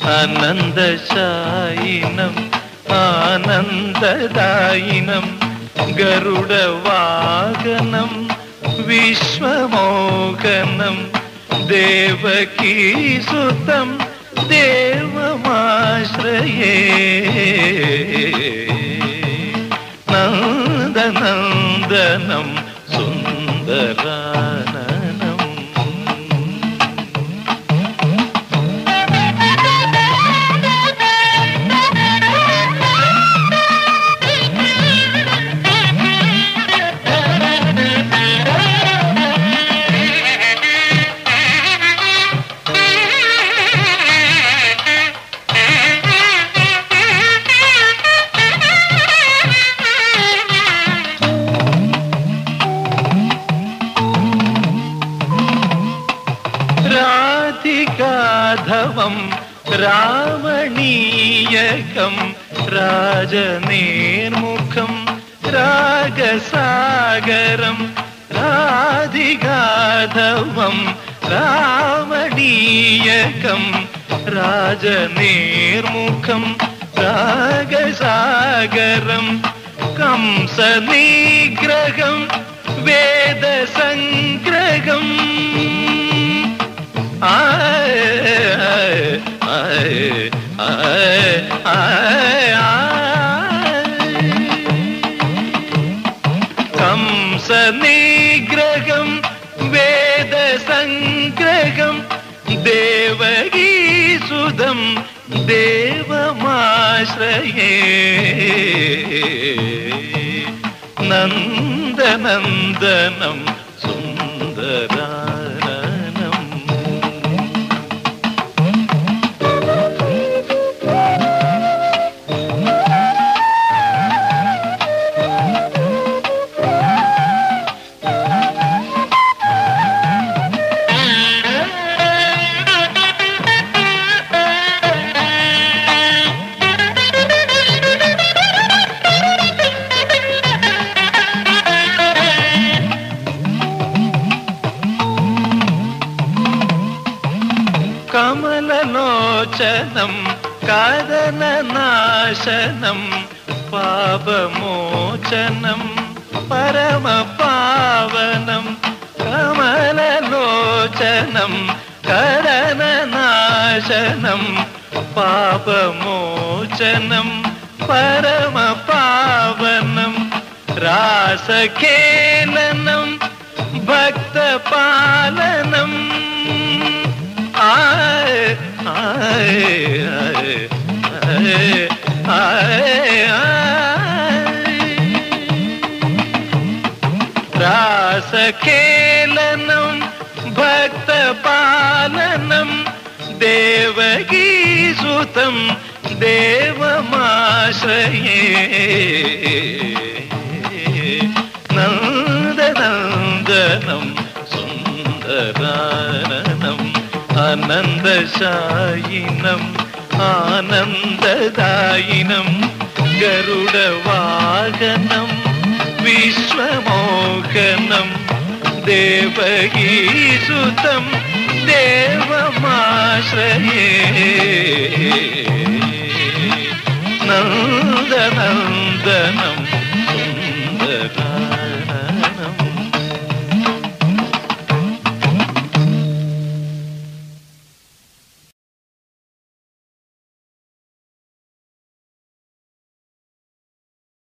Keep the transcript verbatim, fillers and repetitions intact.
അനന്തശായിനം ആനന്ദദായിനം ഗരുഡവാഹനം വിശ്വമോഹനം ദേവകീസുതം ദേവമാശ്രയേ നന്ദനന്ദനം സുന്ദരാനനം. രാധികാധവം രാമണീയകം രാജനേർമുഖം രാഗസാഗരം രാധികാധവം രാമണീയകം രാജനേർമുഖം രാഗസാഗരം കംസനിഗ്രഹം വേദസംഗ്രഹം കംസനിഗ്രഹം വേദസംഗ്രഹം ദേവകീസുതം ദേവമാശ്രയേ നന്ദനന്ദനം സുന്ദരാനനം. കമലലോചനം കദനനാശനം പാപമോചനം പരമപാവനം കമലലോചനം കദനനാശനം പാപമോചനം പരമപാവനം രാസഖേലനം ഭക്തപാലനം ആയ ആയ ആയ രാസഖേലനം ഭക്തപാലനം ദേവകീസുതം ദേവമാശ്രയേ നന്ദനന്ദനം സുന്ദരാനനം അനന്തശായിനം ആനന്ദദായിനം ഗരുഡവാഹനം വിശ്വമോഹനം ദേവകീസുതം ദേവമാശ്രയേ നന്ദനന്ദനം സുന്ദരാനനം.